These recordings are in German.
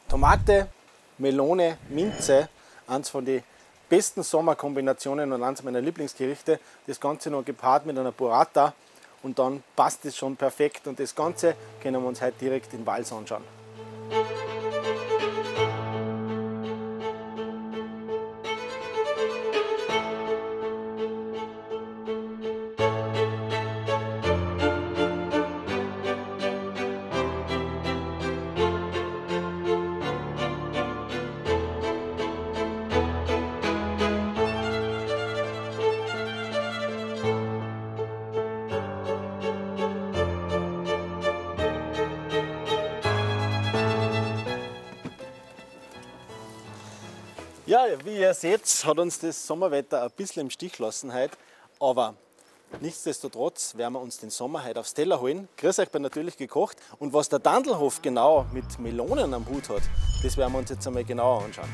Tomate, Melone, Minze, eins von den besten Sommerkombinationen und eins meiner Lieblingsgerichte. Das Ganze noch gepaart mit einer Burrata und dann passt es schon perfekt. Und das Ganze können wir uns heute direkt in Vals anschauen. Ja, wie ihr seht, hat uns das Sommerwetter ein bisschen im Stich gelassen heute, aber nichtsdestotrotz werden wir uns den Sommer heute aufs Teller holen. Grüß euch bei Natürlich gekocht. Und was der Dandelhof genau mit Melonen am Hut hat, das werden wir uns jetzt einmal genauer anschauen.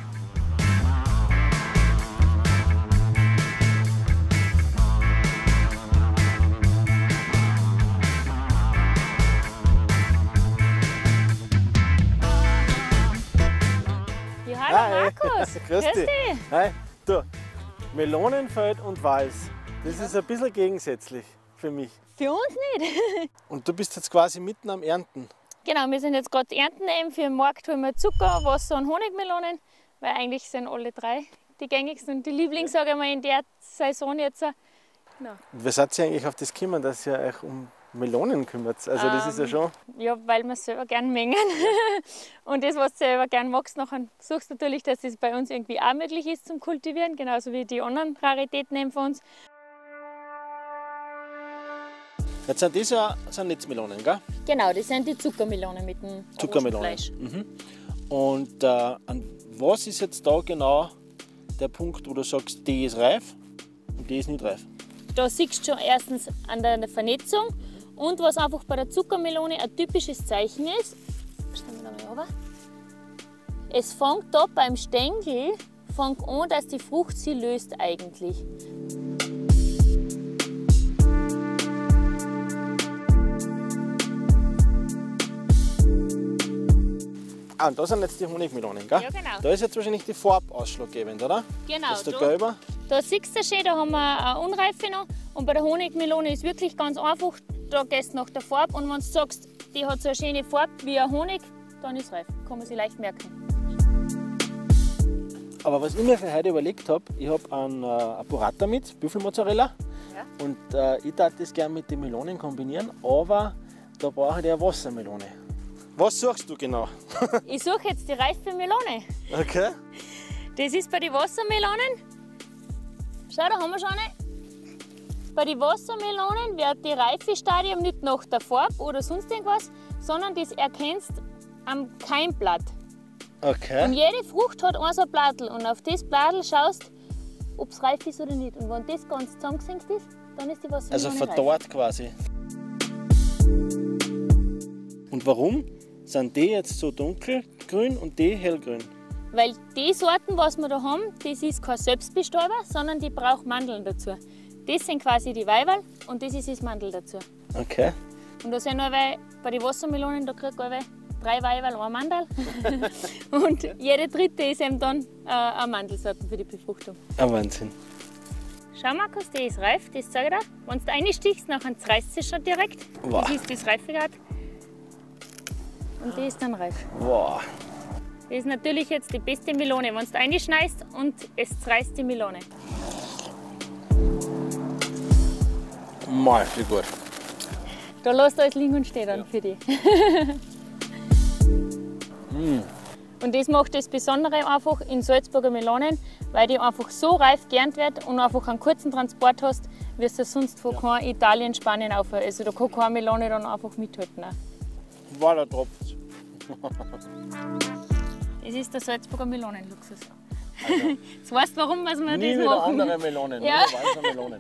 Hallo Markus, grüß dich. Hi. Du, Melonenfeld und Vals, das ist ein bisschen gegensätzlich für mich. Für uns nicht. Und du bist jetzt quasi mitten am Ernten. Genau, wir sind jetzt gerade ernten eben für den Markt, holen wir Zucker, Wasser und Honigmelonen, weil eigentlich sind alle drei die gängigsten und die Lieblings, sage ich mal, in der Saison jetzt. Genau. Wie seid ihr eigentlich auf das gekommen, dass ihr euch um Melonen kümmert? Also das ist ja schon... Ja, weil wir es selber gerne mengen. Und das, was du selber gerne magst, nachher suchst du natürlich, dass es bei uns irgendwie auch möglich ist zum Kultivieren, genauso wie die anderen Raritäten eben von uns. Jetzt sind das ja Netzmelonen, gell? Genau, das sind die Zuckermelonen mit dem Fleisch. Und an was ist jetzt da genau der Punkt, wo du sagst, die ist reif und die ist nicht reif? Da siehst du schon erstens an der Vernetzung und was einfach bei der Zuckermelone ein typisches Zeichen ist, es fängt da beim Stängel an, dass die Frucht sie löst eigentlich. Ah, und da sind jetzt die Honigmelonen, gell? Ja, genau. Da ist jetzt wahrscheinlich die Farbe ausschlaggebend, oder? Genau. Das ist der Gelber. Da siehst du schön, da haben wir eine Unreife noch. Und bei der Honigmelone ist wirklich ganz einfach. Da gehst du nach der Farbe und wenn du sagst, die hat so eine schöne Farbe wie ein Honig, dann ist es reif. Kann man sich leicht merken. Aber was ich mir für heute überlegt habe, ich habe eine Burrata mit, Büffelmozzarella. Ja. Und ich darf das gerne mit den Melonen kombinieren, aber da brauche ich ja Wassermelone. Was suchst du genau? Ich suche jetzt die reife Melone. Okay. Das ist bei den Wassermelonen. Schau, da haben wir schon eine. Bei den Wassermelonen wird die Reifestadium nicht nach der Farbe oder sonst irgendwas, sondern das erkennst am Keimblatt. Okay. Und jede Frucht hat ein so ein Blattl und auf das Blattl schaust, ob es reif ist oder nicht. Und wenn das ganz zusammengesenkt ist, dann ist die Wassermelone also verdorrt quasi. Und warum sind die jetzt so dunkelgrün und die hellgrün? Weil die Sorten, was wir da haben, das ist kein Selbstbestäuber, sondern die braucht Mandeln dazu. Das sind quasi die Weiberl und das ist das Mandel dazu. Okay. Und da sind bei den Wassermelonen, da kriegt man 3 Weiberl, ein Mandel. Und jede dritte ist eben dann eine Mandelsorte für die Befruchtung. Ein Wahnsinn. Schau Markus, die ist reif, das zeige ich dir. Wenn du reinstichst, nachher zerreißt sie schon direkt. Wow. Das ist das Reifegrad. Und die ist dann reif. Wow. Das ist natürlich jetzt die beste Melone, wenn du reinschneidest und es zerreißt die Melone. Mal, wie gut. Da lässt alles liegen und steht dann für dich. Und das macht das Besondere einfach in Salzburger Melonen, weil die einfach so reif geerntet wird und einfach einen kurzen Transport hast, wie es sonst von kein Italien, Spanien auf. Also da kann keine Melone dann einfach mithalten. War der Tropfen. Das ist der Salzburger Melonenluxus. Also, jetzt weißt du, warum wir das machen. Nie wieder andere Melonen, ja. nur weiße Melonen.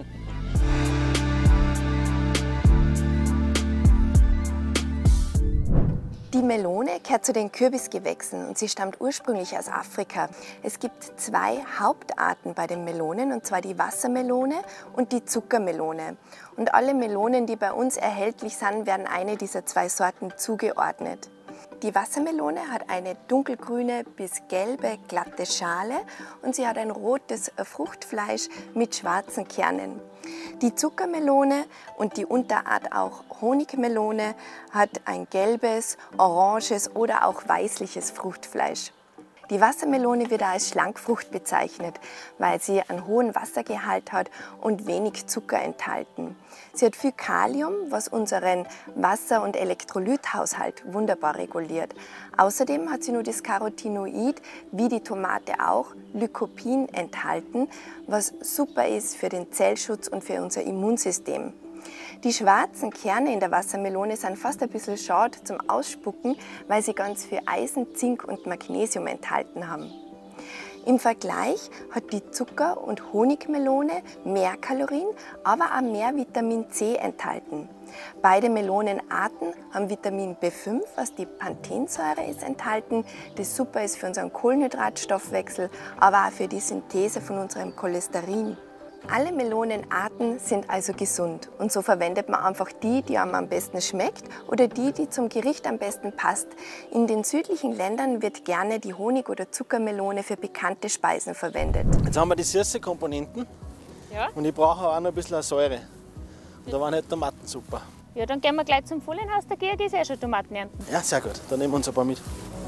Die Melone gehört zu den Kürbisgewächsen und sie stammt ursprünglich aus Afrika. Es gibt 2 Hauptarten bei den Melonen, und zwar die Wassermelone und die Zuckermelone. Und alle Melonen, die bei uns erhältlich sind, werden eine dieser 2 Sorten zugeordnet. Die Wassermelone hat eine dunkelgrüne bis gelbe, glatte Schale und sie hat ein rotes Fruchtfleisch mit schwarzen Kernen. Die Zuckermelone und die Unterart auch Honigmelone hat ein gelbes, oranges oder auch weißliches Fruchtfleisch. Die Wassermelone wird als Schlankfrucht bezeichnet, weil sie einen hohen Wassergehalt hat und wenig Zucker enthalten. Sie hat viel Kalium, was unseren Wasser- und Elektrolythaushalt wunderbar reguliert. Außerdem hat sie nur das Carotinoid, wie die Tomate auch, Lycopin enthalten, was super ist für den Zellschutz und für unser Immunsystem. Die schwarzen Kerne in der Wassermelone sind fast ein bisschen schade zum Ausspucken, weil sie ganz viel Eisen, Zink und Magnesium enthalten haben. Im Vergleich hat die Zucker- und Honigmelone mehr Kalorien, aber auch mehr Vitamin C enthalten. Beide Melonenarten haben Vitamin B5, was die Panthensäure ist, enthalten, das super ist für unseren Kohlenhydratstoffwechsel, aber auch für die Synthese von unserem Cholesterin. Alle Melonenarten sind also gesund und so verwendet man einfach die, die einem am besten schmeckt oder die zum Gericht am besten passt. In den südlichen Ländern wird gerne die Honig- oder Zuckermelone für bekannte Speisen verwendet. Jetzt haben wir die süße Komponenten Ja. und ich brauche auch noch ein bisschen Säure. Und da waren halt Tomaten super. Ja, dann gehen wir gleich zum Folienhaus, da gehe ich schon Tomaten ernten. Ja, sehr gut. Dann nehmen wir uns ein paar mit.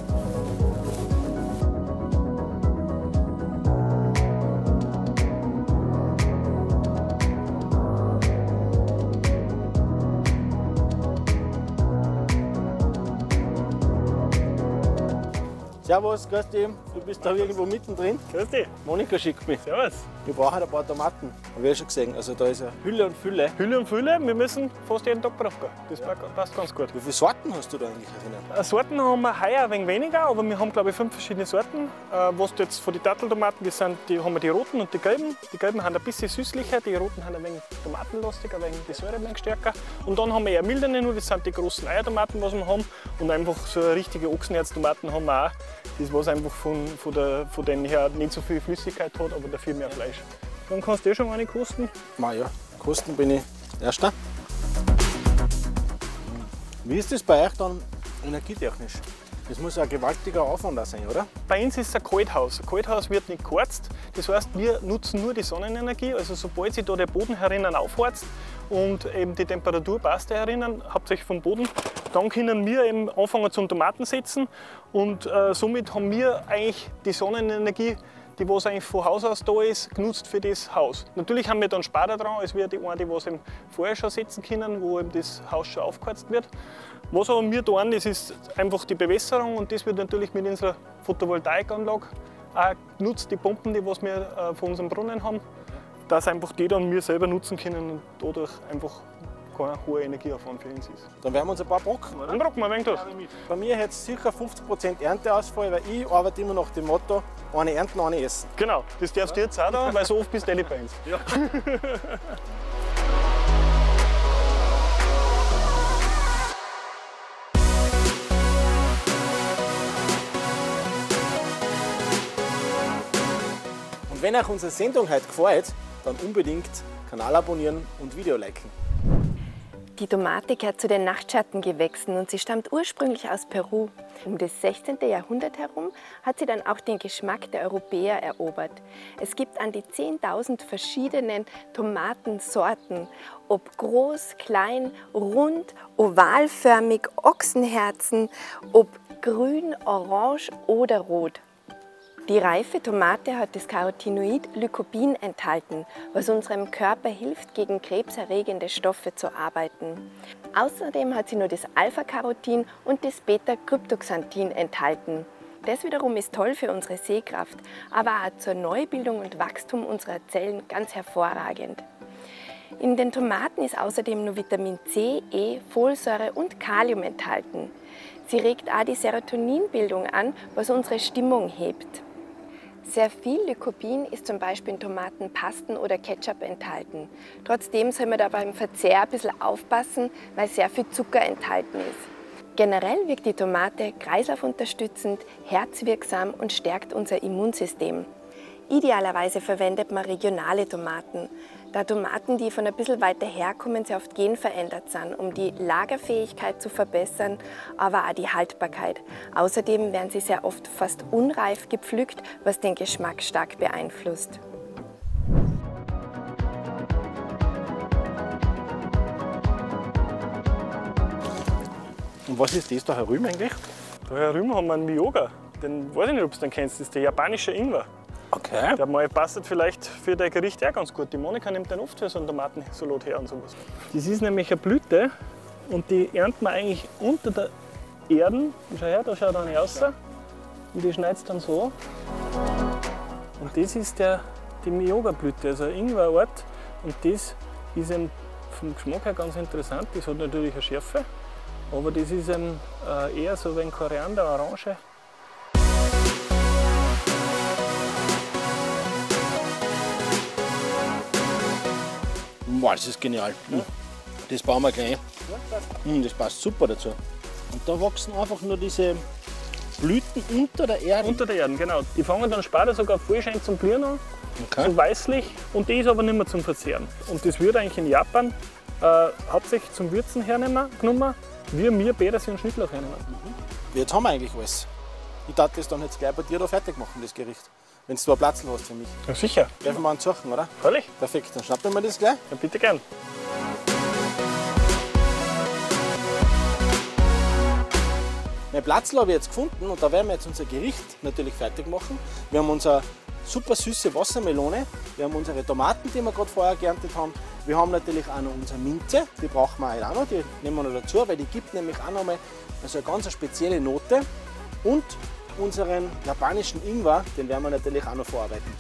Servus, grüß dich. Du bist da irgendwo mittendrin. Grüß dich. Monika schickt mich. Servus. Wir brauchen halt ein paar Tomaten. Habe ich ja schon gesehen. Also da ist ja Hülle und Fülle. Hülle und Fülle, wir müssen fast jeden Tag drauf gehen. Das passt ganz gut. Wie viele Sorten hast du da eigentlich erinnert? Sorten haben wir heuer ein wenig weniger, aber wir haben glaube ich 5 verschiedene Sorten. Was jetzt von den Datteltomaten, haben wir die roten und die gelben. Die gelben haben ein bisschen süßlicher, die roten haben ein wenig tomatenlastig, ein wenig die Säure ein wenig stärker. Und dann haben wir eher mildere, nur das sind die großen Eiertomaten, was wir haben. Und einfach so richtige Ochsenherztomaten haben wir auch. Das was einfach von denen her nicht so viel Flüssigkeit hat, aber dafür mehr Fleisch. Dann kannst du schon mal eine kosten. Ja, kosten bin ich Erster. Wie ist das bei euch dann energietechnisch? Das muss ein gewaltiger Aufwand auch sein, oder? Bei uns ist es ein Kalthaus. Ein Kalthaus wird nicht geheizt. Das heißt, wir nutzen nur die Sonnenenergie. Also sobald sich da der Boden herinnen aufheizt und eben die Temperatur passt da herinnen, hauptsächlich vom Boden, dann können wir eben anfangen zum Tomaten setzen und somit haben wir eigentlich die Sonnenenergie, die was eigentlich von Haus aus da ist, genutzt für das Haus. Natürlich haben wir dann Sparta dran, als wir die eine, die was eben vorher schon setzen können, wo eben das Haus schon aufgeheizt wird. Was aber wir tun, das ist einfach die Bewässerung und das wird natürlich mit unserer Photovoltaikanlage auch genutzt, die Pumpen, die was wir von unserem Brunnen haben, dass einfach die dann wir selber nutzen können und dadurch einfach kein hoher Energieaufwand für uns ist. Dann werden wir uns ein paar brocken, oder? Dann brocken wir ein wenig das. Bei mir hat es ca. 50% Ernteausfall, weil ich arbeite immer nach dem Motto, eine ernten, eine essen. Genau, das darfst du jetzt auch da, weil so oft bist du nicht bei uns. Ja. Und wenn euch unsere Sendung heute gefällt, dann unbedingt Kanal abonnieren und Video liken. Die Tomate gehört zu den Nachtschattengewächsen und sie stammt ursprünglich aus Peru. Um das 16. Jahrhundert herum hat sie dann auch den Geschmack der Europäer erobert. Es gibt an die 10.000 verschiedenen Tomatensorten, ob groß, klein, rund, ovalförmig, Ochsenherzen, ob grün, orange oder rot. Die reife Tomate hat das Carotinoid Lycopin enthalten, was unserem Körper hilft, gegen krebserregende Stoffe zu arbeiten. Außerdem hat sie nur das Alpha-Carotin und das Beta-Cryptoxanthin enthalten. Das wiederum ist toll für unsere Sehkraft, aber auch zur Neubildung und Wachstum unserer Zellen ganz hervorragend. In den Tomaten ist außerdem nur Vitamin C, E, Folsäure und Kalium enthalten. Sie regt auch die Serotoninbildung an, was unsere Stimmung hebt. Sehr viel Lycopin ist zum Beispiel in Tomatenpasten oder Ketchup enthalten. Trotzdem soll man da beim Verzehr ein bisschen aufpassen, weil sehr viel Zucker enthalten ist. Generell wirkt die Tomate kreislaufunterstützend, herzwirksam und stärkt unser Immunsystem. Idealerweise verwendet man regionale Tomaten, da Tomaten, die von ein bisschen weiter herkommen, sehr oft genverändert sind, um die Lagerfähigkeit zu verbessern, aber auch die Haltbarkeit. Außerdem werden sie sehr oft fast unreif gepflückt, was den Geschmack stark beeinflusst. Und was ist das da herüben eigentlich? Da herüben haben wir einen Miyoga. Den weiß ich nicht, ob du den kennst. Das ist der japanische Ingwer. Okay. Der mal passt vielleicht für dein Gericht auch ganz gut. Die Monika nimmt den oft für so einen Tomatensalat her und sowas. Das ist nämlich eine Blüte und die erntet man eigentlich unter der Erde. Schau her, da schaut eine raus. Und die schneidet es dann so. Und das ist die Miyoga-Blüte, also eine Ingwerart. Und das ist eben vom Geschmack her ganz interessant. Das hat natürlich eine Schärfe, aber das ist eben eher so wie ein Koriander, Orange. Wow, das ist genial. Ja. Das bauen wir gleich. Das passt super dazu. Und da wachsen einfach nur diese Blüten unter der Erde? Unter der Erde, genau. Die fangen dann später sogar voll schön zum Blühen an, so weißlich. Und die ist aber nicht mehr zum Verzehren. Und das wird eigentlich in Japan hauptsächlich zum Würzen hergenommen, wie wir Petersil und Schnittlauch hernehmen. Jetzt haben wir eigentlich alles. Ich darf das dann jetzt gleich bei dir da fertig machen, das Gericht. Wenn du einen Platz hast für mich. Ja, sicher. Dürfen wir einen suchen, oder? Freilich. Perfekt, dann schnappen wir das gleich. Ja, bitte gern. Mein Platz habe ich jetzt gefunden und da werden wir jetzt unser Gericht natürlich fertig machen. Wir haben unsere super süße Wassermelone, wir haben unsere Tomaten, die wir gerade vorher geerntet haben. Wir haben natürlich auch noch unsere Minze, die brauchen wir halt auch noch, die nehmen wir noch dazu, weil die gibt nämlich auch noch mal also eine ganz spezielle Note. Und unseren japanischen Ingwer, den werden wir natürlich auch noch verarbeiten.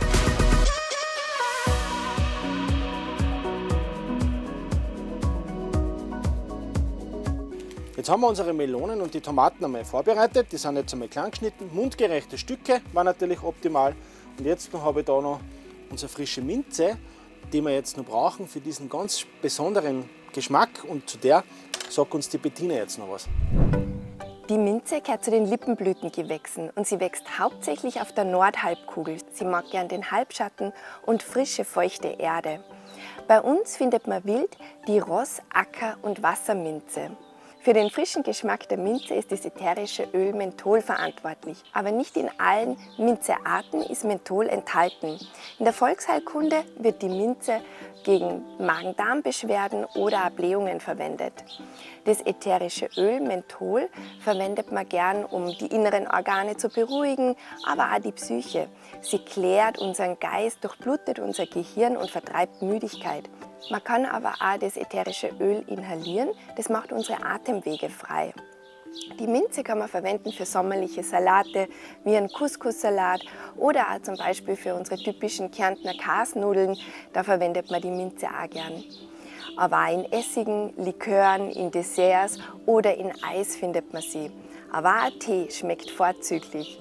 Jetzt haben wir unsere Melonen und die Tomaten einmal vorbereitet. Die sind jetzt einmal klein geschnitten. Mundgerechte Stücke waren natürlich optimal. Und jetzt habe ich da noch unsere frische Minze, die wir jetzt noch brauchen für diesen ganz besonderen Geschmack. Und zu der sagt uns die Bettina jetzt noch was. Die Minze gehört zu den Lippenblütengewächsen und sie wächst hauptsächlich auf der Nordhalbkugel. Sie mag gern den Halbschatten und frische, feuchte Erde. Bei uns findet man wild die Ross-, Acker- und Wasserminze. Für den frischen Geschmack der Minze ist das ätherische Öl Menthol verantwortlich. Aber nicht in allen Minzearten ist Menthol enthalten. In der Volksheilkunde wird die Minze gegen Magen-Darm-Beschwerden oder Blähungen verwendet. Das ätherische Öl Menthol verwendet man gern, um die inneren Organe zu beruhigen, aber auch die Psyche. Sie klärt unseren Geist, durchblutet unser Gehirn und vertreibt Müdigkeit. Man kann aber auch das ätherische Öl inhalieren, das macht unsere Atemwege frei. Die Minze kann man verwenden für sommerliche Salate, wie einen Couscous-Salat oder auch zum Beispiel für unsere typischen Kärntner Kasnudeln, da verwendet man die Minze auch gern. Aber auch in Essigen, Likören, in Desserts oder in Eis findet man sie. Aber auch Tee schmeckt vorzüglich.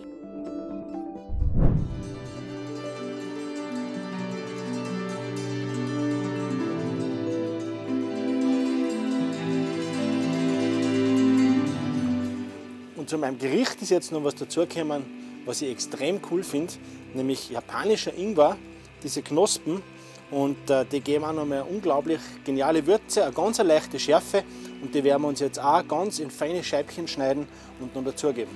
Und zu meinem Gericht ist jetzt noch was dazugekommen, was ich extrem cool finde, nämlich japanischer Ingwer, diese Knospen. Und die geben auch noch mal eine unglaublich geniale Würze, eine ganz leichte Schärfe. Und die werden wir uns jetzt auch ganz in feine Scheibchen schneiden und noch dazugeben.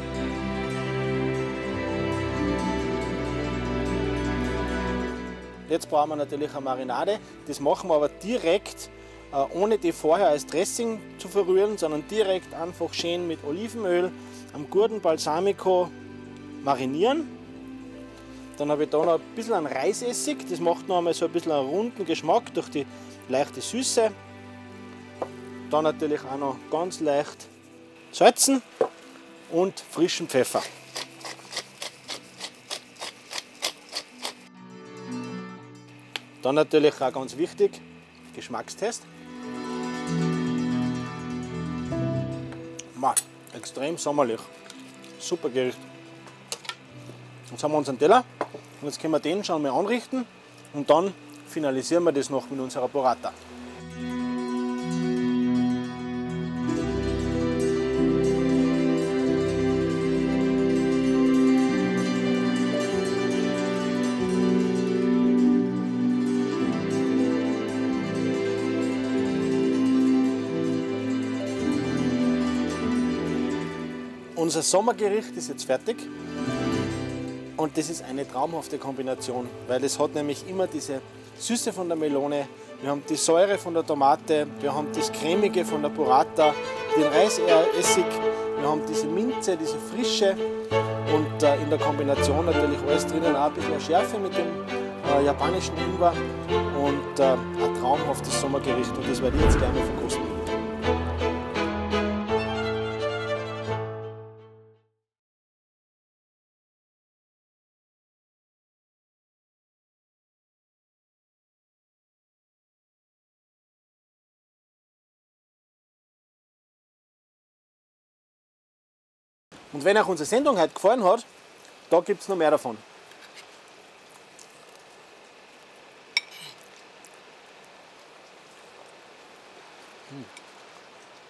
Jetzt brauchen wir natürlich eine Marinade. Das machen wir aber direkt, ohne die vorher als Dressing zu verrühren, sondern direkt einfach schön mit Olivenöl, einem guten Balsamico marinieren. Dann habe ich da noch ein bisschen an Reisessig, das macht noch einmal so ein bisschen einen runden Geschmack durch die leichte Süße. Dann natürlich auch noch ganz leicht salzen und frischen Pfeffer. Dann natürlich auch ganz wichtig, Geschmackstest. Extrem sommerlich. Super Gericht. Jetzt haben wir unseren Teller und jetzt können wir den schon mal anrichten und dann finalisieren wir das noch mit unserer Burrata. Unser Sommergericht ist jetzt fertig und das ist eine traumhafte Kombination, weil es hat nämlich immer diese Süße von der Melone, wir haben die Säure von der Tomate, wir haben das Cremige von der Burrata, den Reisessig, wir haben diese Minze, diese Frische und in der Kombination natürlich alles drinnen, auch ein bisschen Schärfe mit dem japanischen Ingwer und ein traumhaftes Sommergericht und das werde ich jetzt gerne verkosten. Und wenn euch unsere Sendung heute gefallen hat, da gibt es noch mehr davon.